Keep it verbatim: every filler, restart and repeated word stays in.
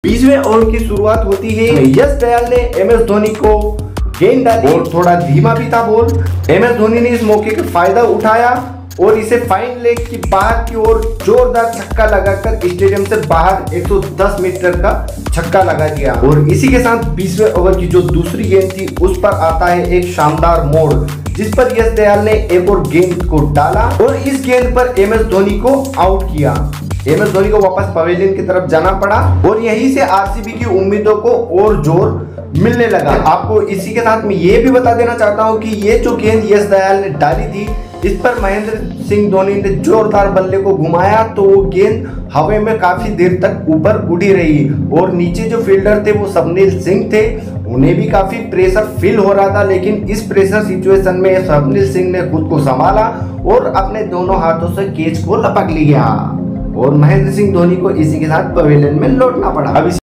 बीसवें over की शुरुआत होती है। यश दयाल ने एम एस धोनी को गेंद डाली और थोड़ा धीमा भी था बॉल। एम एस धोनी ने इस मौके का फायदा उठाया और इसे फाइन लेग की बाहर की ओर जोरदार छक्का लगाकर स्टेडियम से बाहर एक सौ दस मीटर का छक्का लगा दिया। और इसी के साथ बीसवें ओवर की जो दूसरी गेंद थी उस पर आता है एक शानदार मोड़, जिस पर यश दयाल ने एक और गेंद को डाला और इस गेंद पर एम एस धोनी को आउट किया। एम एस धोनी को वापस पवेलियन की तरफ जाना पड़ा और यहीं से आरसीबी की उम्मीदों को और जोर मिलने लगा। आपको इसी के साथ मैं ये भी बता देना चाहता हूँ कि ये जो गेंद यश दयाल ने डाली थी इस पर महेंद्र सिंह धोनी ने जोरदार बल्ले को घुमाया तो वो गेंद हवा में काफी देर तक ऊपर उड़ी रही और नीचे जो फील्डर थे वो स्वप्निल सिंह थे, उन्हें भी काफी प्रेशर फील हो रहा था। लेकिन इस प्रेशर सिचुएशन में स्वप्निल सिंह ने खुद को संभाला और अपने दोनों हाथों से कैच को लपक लिया और महेंद्र सिंह धोनी को इसी के साथ पवेलियन में लौटना पड़ा। अब